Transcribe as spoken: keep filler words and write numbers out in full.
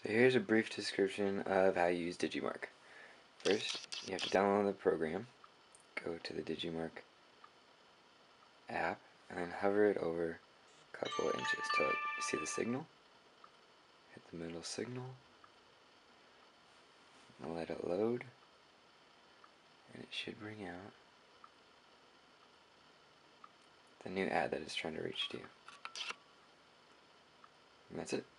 So here's a brief description of how you use Digimarc. First, you have to download the program, go to the Digimarc app, and then hover it over a couple of inches till you see the signal. Hit the middle signal, and let it load, and it should bring out the new ad that it's trying to reach to you. And that's it.